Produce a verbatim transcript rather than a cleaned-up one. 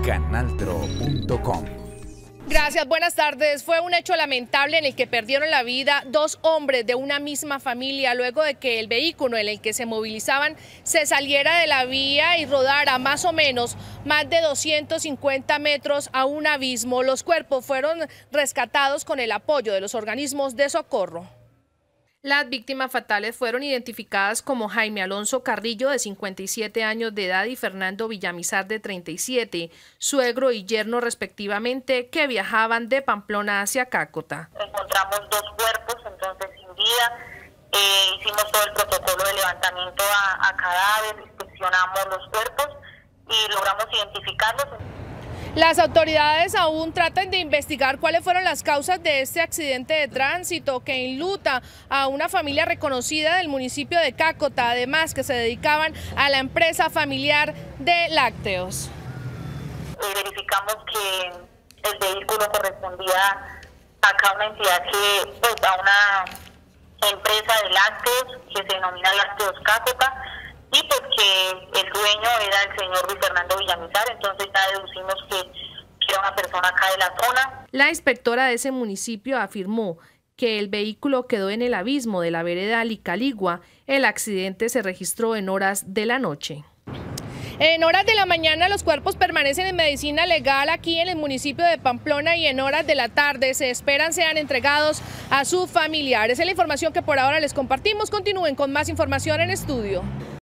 canal tro punto com. Gracias, buenas tardes. Fue un hecho lamentable en el que perdieron la vida dos hombres de una misma familia luego de que el vehículo en el que se movilizaban se saliera de la vía y rodara más o menos más de doscientos cincuenta metros a un abismo. Los cuerpos fueron rescatados con el apoyo de los organismos de socorro. Las víctimas fatales fueron identificadas como Jaime Alonso Carrillo, de cincuenta y siete años de edad, y Fernando Villamizar, de treinta y siete, suegro y yerno respectivamente, que viajaban de Pamplona hacia Cácota. Encontramos dos cuerpos, entonces sin vida, eh, hicimos todo el protocolo de levantamiento a, a cadáver, inspeccionamos los cuerpos y logramos identificarlos. Las autoridades aún tratan de investigar cuáles fueron las causas de este accidente de tránsito que enluta a una familia reconocida del municipio de Cácota, además que se dedicaban a la empresa familiar de lácteos. Eh, verificamos que el vehículo correspondía acá a una entidad que, pues, a una empresa de lácteos que se denomina Lácteos Cácota, y pues que el dueño era el señor Luis Fernando Villamizar, entonces ya deducimos que, que era una persona acá de la zona. La inspectora de ese municipio afirmó que el vehículo quedó en el abismo de la vereda Licaligua. El accidente se registró en horas de la noche. En horas de la mañana los cuerpos permanecen en medicina legal aquí en el municipio de Pamplona y en horas de la tarde se esperan sean entregados a sus familiares. Es la información que por ahora les compartimos. Continúen con más información en estudio.